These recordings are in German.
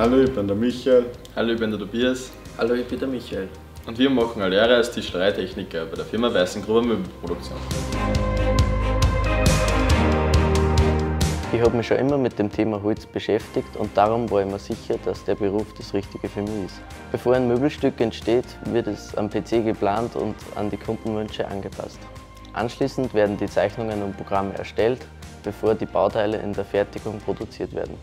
Hallo, ich bin der Michael. Hallo, ich bin der Tobias. Hallo, ich bin der Michael. Und wir machen eine Lehre als Tischleritechniker bei der Firma Weißengruber Möbelproduktion. Ich habe mich schon immer mit dem Thema Holz beschäftigt und darum war ich mir sicher, dass der Beruf das Richtige für mich ist. Bevor ein Möbelstück entsteht, wird es am PC geplant und an die Kundenwünsche angepasst. Anschließend werden die Zeichnungen und Programme erstellt, bevor die Bauteile in der Fertigung produziert werden.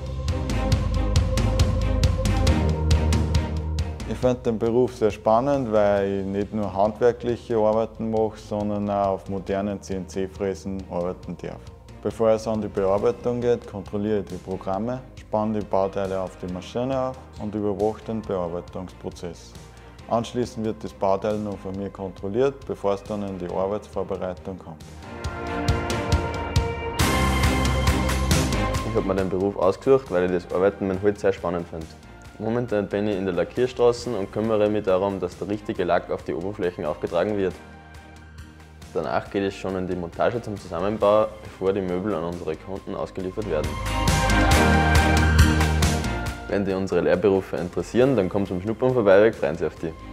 Ich finde den Beruf sehr spannend, weil ich nicht nur handwerkliche Arbeiten mache, sondern auch auf modernen CNC-Fräsen arbeiten darf. Bevor es an die Bearbeitung geht, kontrolliere ich die Programme, spanne die Bauteile auf die Maschine auf und überwache den Bearbeitungsprozess. Anschließend wird das Bauteil noch von mir kontrolliert, bevor es dann in die Arbeitsvorbereitung kommt. Ich habe mir den Beruf ausgesucht, weil ich das Arbeiten mit Holz sehr spannend finde. Momentan bin ich in der Lackierstraße und kümmere mich darum, dass der richtige Lack auf die Oberflächen aufgetragen wird. Danach geht es schon in die Montage zum Zusammenbau, bevor die Möbel an unsere Kunden ausgeliefert werden. Wenn dich unsere Lehrberufe interessieren, dann komm zum Schnuppern vorbei, wir freuen uns auf dich.